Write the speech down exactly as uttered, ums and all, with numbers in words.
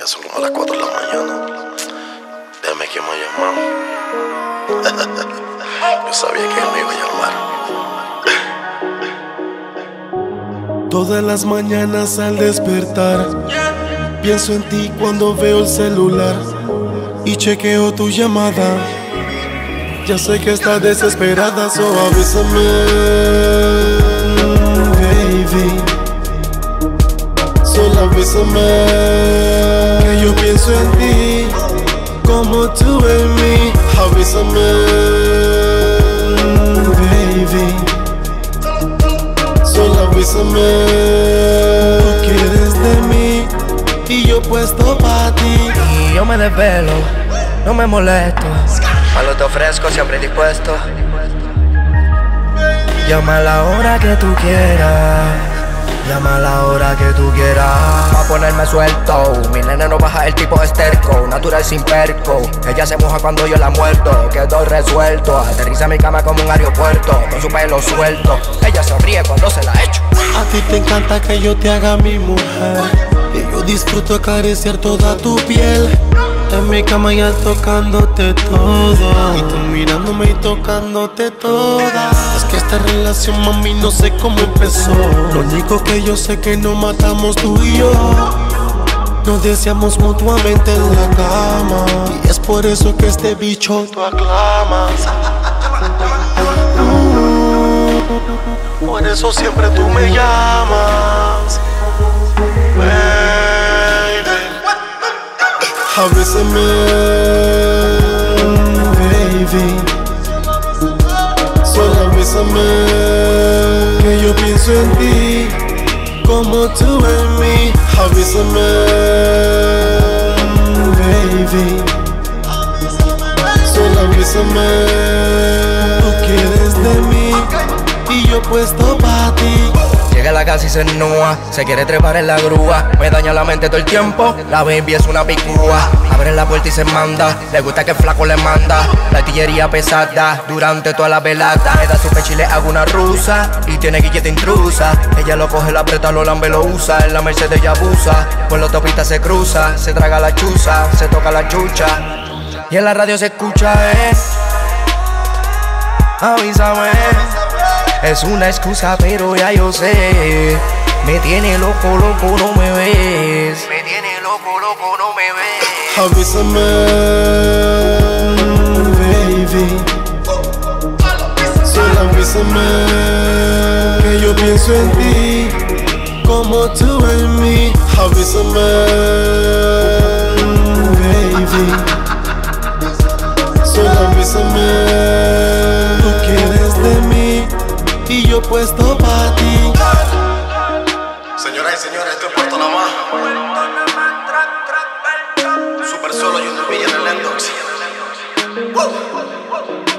Ya son como las cuatro de la mañana. Déjame que me ha llamado. Yo sabía que él me iba a llamar. Todas las mañanas al despertar, pienso en ti cuando veo el celular y chequeo tu llamada. Ya sé que estás desesperada, so avísame, baby. Solo avísame que yo pienso en ti como tú en mí. Avísame, baby. Solo avísame, tú quieres de mí y yo puesto pa' ti. Y yo me desvelo, no me molesto, malo te ofrezco, siempre dispuesto. Llama a la hora que tú quieras, llama a la hora que tú quieras. Pa' ponerme suelto, mi nene no baja, el tipo es terco, natural sin perco. Ella se moja cuando yo la muerto, quedo resuelto. Aterriza mi cama como un aeropuerto, con su pelo suelto. Ella sonríe cuando se la echo. A ti te encanta que yo te haga mi mujer, y yo disfruto acariciar toda tu piel. En mi cama ya tocándote todo, y tú mirándome y tocándote toda. Es que esta relación, mami, no sé cómo empezó. Lo único que yo sé que nos matamos tú y yo. Nos deseamos mutuamente en la cama, y es por eso que este bicho tú aclamas. Por eso siempre tú me llamas, baby. Avísame, baby. Solo avísame que yo pienso en ti como tú en mí. Avísame, baby. Solo avísame, tú quieres de mí y yo puesto pa' ti. Llega a la casa y se ennúa, se quiere trepar en la grúa. Me daña la mente todo el tiempo, la baby es una picúa. Abre la puerta y se manda, le gusta que el flaco le manda. La artillería pesada, durante toda la velada. Me da su pecho y le hago una rusa, y tiene guilleta intrusa. Ella lo coge, lo aprieta, lo lambe, lo usa. En la Mercedes ella abusa, por la autopista se cruza. Se traga la chuza, se toca la chucha, y en la radio se escucha, eh. Avísame. Es una excusa, pero ya yo sé. Me tiene loco, loco, no me ves. Me tiene loco, loco, no me ves. Avísame, baby. Solo avísame que yo pienso en ti como tú en mí. Avísame, baby. Solo avísame, tú quieres de mí y yo puesto pa' ti. Señoras y señores, esto es Puerto Namá. Super Solo, Junior Villa en el Lennox.